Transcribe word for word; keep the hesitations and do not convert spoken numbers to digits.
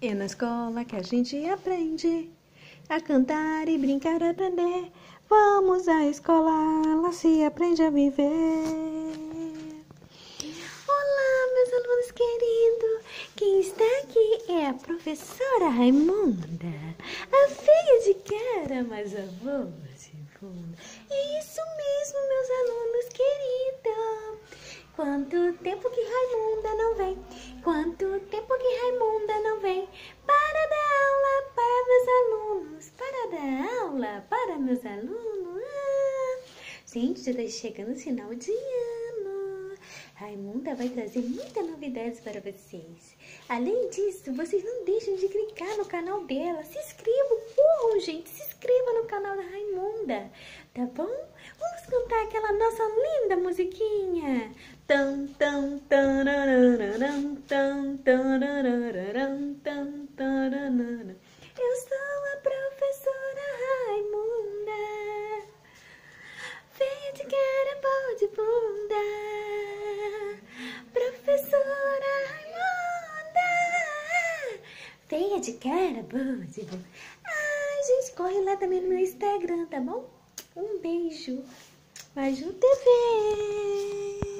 É na escola que a gente aprende a cantar e brincar, a aprender. Vamos à escola, lá se aprende a viver. Olá, meus alunos queridos. Quem está aqui é a professora Raimunda, a feia de cara, mas a voz de fundo. É isso mesmo, meus alunos queridos. Quanto tempo que Raimunda não vem, quanto tempo que Raimunda não vem para dar aula para meus alunos, para dar aula para meus alunos. Ah, gente, já está chegando o final de ano. Raimunda vai trazer muitas novidades para vocês. Além disso, vocês não deixem de clicar no canal dela. Se inscrevam, corram, gente, se inscreva no canal da Raimunda, tá bom? Vamos cantar aquela nossa linda musiquinha. Tam, tam, tararararam, tam, tararararam, tam, tararararam. Eu sou a professora Raimunda, feia de cara, boa de bunda. Professora Raimunda, feia de cara, boa de bunda. Ai, gente, corre lá também no meu Instagram, tá bom? Um beijo. Maju T V.